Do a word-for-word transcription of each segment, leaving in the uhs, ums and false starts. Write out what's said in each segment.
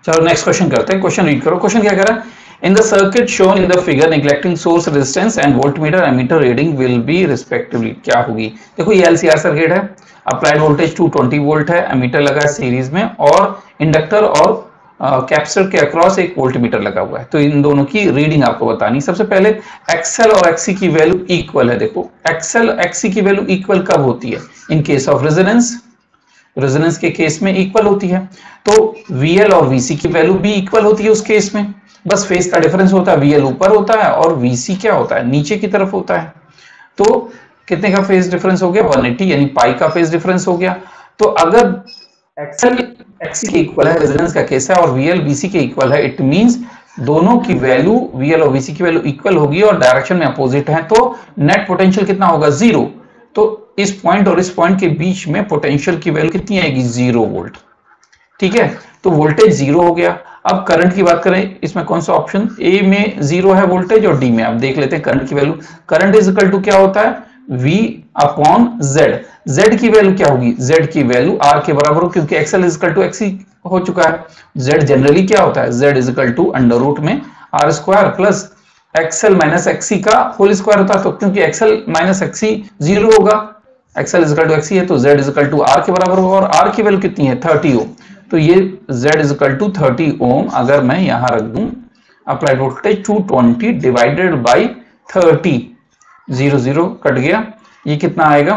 चलो next question करते हैं। क्वेश्चन रीड करो। क्वेश्चन क्या कह रहा है? In the circuit shown in the figure neglecting source resistance and voltmeter ammeter reading will be respectively. क्या होगी? देखो ये एलसीआर सर्किट है, applied voltage two twenty volt है, एमीटर लगा है सीरीज में और इंडक्टर और कैपेसिटर के अक्रॉस एक वोल्टमीटर लगा हुआ है। तो इन दोनों की रीडिंग आपको बतानी। सबसे पहले एक्सएल और एक्सी की वैल्यू इक्वल है। देखो एक्सएल एक्सी की वैल्यू इक्वल कब होती है? In case of resonance, resonance के केस में इक्वल होती है। तो वीएल और वीसी की वैल्यू भी इक्वल होती है उस केस में, बस फेज का डिफरेंस होता है। वीएल ऊपर होता है और वीसी क्या होता है? नीचे की तरफ होता है। तो कितने का फेज डिफरेंस हो गया? वन एटी, यानी पाई का फेज डिफरेंस हो गया। तो अगर एक्सएल एक्सी के इक्वल है, रेजोनेंस का केस है, और वीएल वीसी के इक्वल है, इट मींस दोनों की वैल्यू वीएल और वीसी की वैल्यू इक्वल होगी और डायरेक्शन में अपोजिट है। तो नेट पोटेंशियल कितना होगा? जीरो। तो इस पॉइंट और इस पॉइंट के बीच में पोटेंशियल की वैल्यू कितनी आएगी? Zero volt. ठीक है, तो वोल्टेज जीरो हो गया। अब करंट की बात करें, इसमें कौन सा ऑप्शन? ए में जीरो है वोल्टेज और डी में। आप देख लेते हैं करंट की value. Current is equal to क्या होता है? V upon Z। Z की वैल्यू क्या होगी? Z की वैल्यू R के बराबर हो, क्योंकि XL is equal to XC हो चुका है। Z जनरली क्या होता है? Z is equal to under root में R square plus XL minus XC का होल स्क्वायर होता है। तो क्योंकि एक्सएल माइनस एक्सी जीरो होगा, XL is equal to XC है, तो Z is equal to R के बराबर होगा और R की वैल्यू कितनी है? Thirty ohm. तो ये Z is equal to thirty ohm अगर मैं यहां रख दूं, applied voltage two twenty divided by thirty, zero zero cut गया, ये कितना आएगा?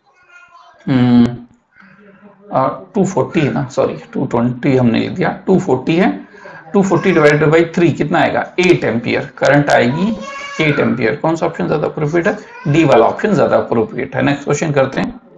टू फोर्टी है ना, सॉरी टू ट्वेंटी हमने लिख दिया, टू फोर्टी है। Two forty divided by three कितना आएगा? एट एम्पियर करंट आएगी, एट एम्पियर। कौन सा ऑप्शन ज्यादा अप्रोप्रिएट है? डी वाला ऑप्शन ज्यादा अप्रोप्रिएट है। नेक्स्ट क्वेश्चन करते हैं।